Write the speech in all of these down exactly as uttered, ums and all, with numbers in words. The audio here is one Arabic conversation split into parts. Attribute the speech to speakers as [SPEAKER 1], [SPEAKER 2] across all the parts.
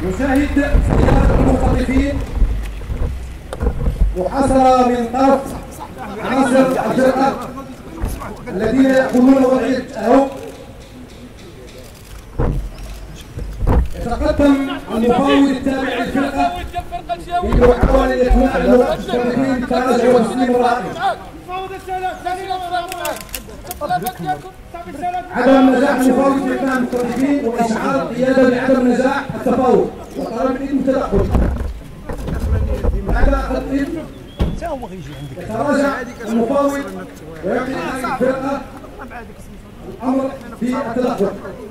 [SPEAKER 1] نشاهد سيارة المختطفين محاصرة من طرف عناصر الفرقة الذين يأخذون وضعية التأهب. يتقدم المفاوض التابع للفرقة بمحاولة إقناع المختطفين بالتراجع وتسليم الرهائن. عدم نجاح المفاوض في إقناع المختطفين وإشعار القيادة بعدم نجاح التفاوض وطلب منهم التدخل. بعد تقديم يتراجع المفاوض ويقنع الفرقة الأمر في التدخل.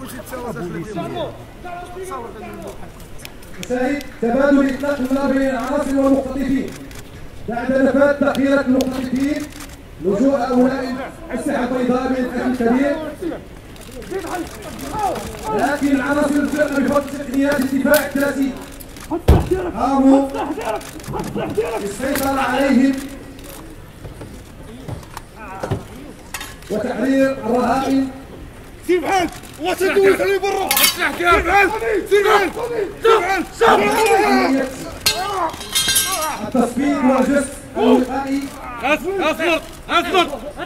[SPEAKER 1] نشاهد تبادل إطلاق النار بين العناصر والمختطفين بعد نفاذ تأخيرة المختطفين لجوء هؤلاء الأسلحة البيضاء من أجل كبير، لكن عناصر الفرقة بفضل تقنيات الدفاع الثلاثي قاموا بالسيطرة عليهم وتحرير الرهائن.
[SPEAKER 2] سيب حالك وتدوي خليه برا. اسلح كيف حالك سيب حالك سيب حالك.
[SPEAKER 1] التصفيق والجس الوقائي
[SPEAKER 2] اصبر اصبر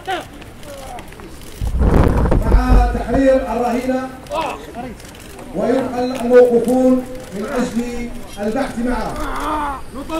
[SPEAKER 1] مع تحرير الرهينة وينقل الموقوفون من أجل البحث معه.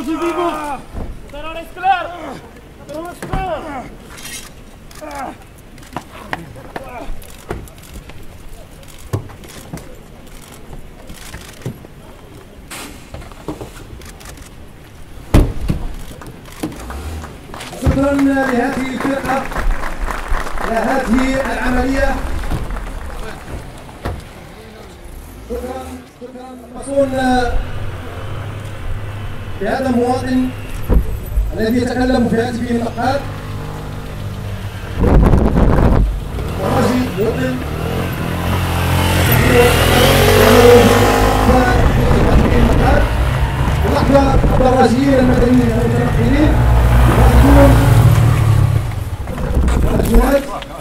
[SPEAKER 1] شكرا لهذه الفرقة لهذه العملية. شكرا شكرا مسؤول بهذا المواطن الذي يتكلم في هاتفه المقال. الراجل يطلب اللحظة الدراجيين المدنيين المتنقلين والجنود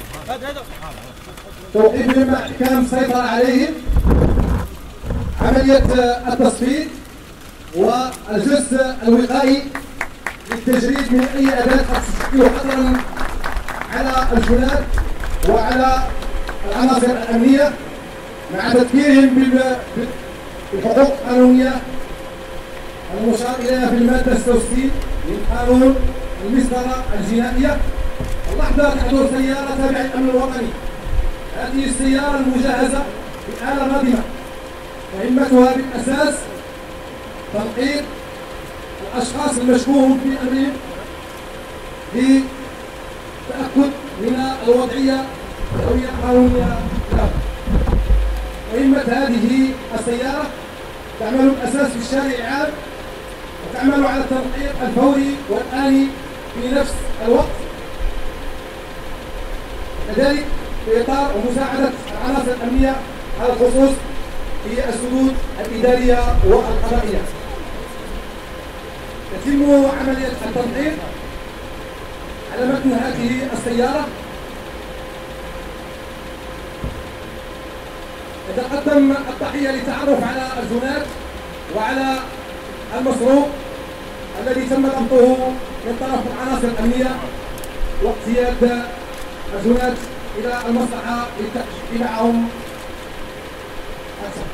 [SPEAKER 1] توقيفهم مع احكام السيطرة عليهم، عملية التصفيق والجس الوقائي للتجريد من أي أداة قد تشكل خطرا على الجنود وعلى العناصر الأمنية، مع تذكيرهم بالحقوق القانونية المشار إليها في المادة ستة وستين من قانون المسطرة الجنائية. اللحظة تحضر سيارة تابعة للأمن الوطني. هذه السيارة المجهزة بآلة ناظمة مهمتها بالأساس تنقيب الأشخاص المشكوك في أمرهم للتأكد من الوضعية الهوية القانونية لهم. مهمة هذه السيارة تعمل بالأساس في الشارع العام وتعمل على التنقيب الفوري والآني في نفس الوقت، كذلك في إطار ومساعدة العناصر الأمنية على الخصوص في السدود الإدارية والقضائية. تتم عملية التنقيب على متن هذه السيارة. يتقدم التحية للتعرف على الجنود وعلى المسروق الذي تم ضبطه من طرف العناصر الأمنية واقتياد الجنود إلى المصلحة للتحقيق معهم أكثر.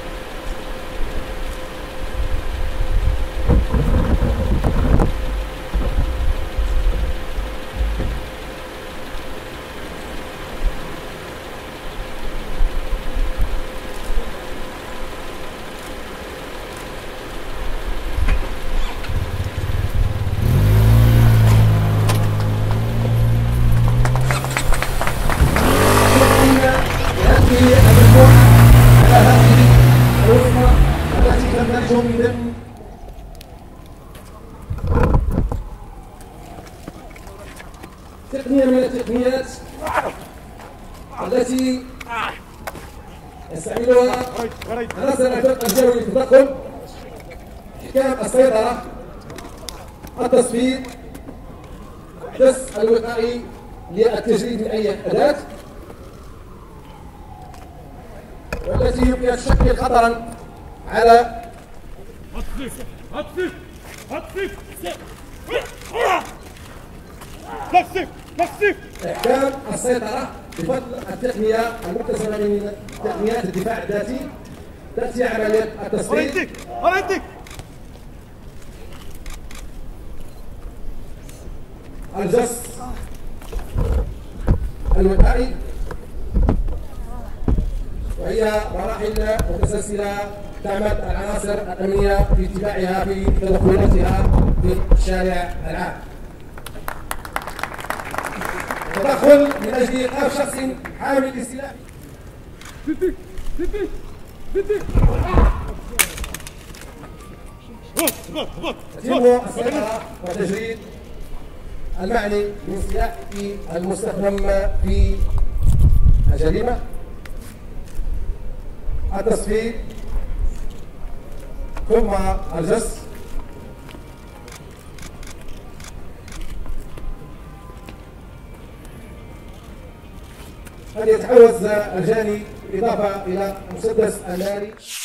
[SPEAKER 1] تقنية من التقنيات التي يستعملها عناصر الفرقة الجوي للتدخل، إحكام السيطرة، التصفيق، الجس الوقائي للتجريد من أي أداة، والتي يمكن أن تشكل خطرا على
[SPEAKER 2] هاتسيف هاتسيف نفسك نفسك.
[SPEAKER 1] إحكام السيطرة بفضل التقنية المكتسبة من تقنيات الدفاع الذاتي. تأتي عملية التصفيق.
[SPEAKER 2] أريدك أريدك.
[SPEAKER 1] الجس الوقائي، وهي مراحل متسلسلة تعمل العناصر الأمنية في اتباعها في تدخلاتها في الشارع العام. تدخل من أجل إيقاف شخص حامل السلاح.
[SPEAKER 2] بدي بدي بدي.
[SPEAKER 1] يتم السيطرة وتجريد المعني من السلاح المستخدم في الجريمة. التصفيق ثم الجس. قد يتحوز الجاني إضافة إلى مسدس الناري.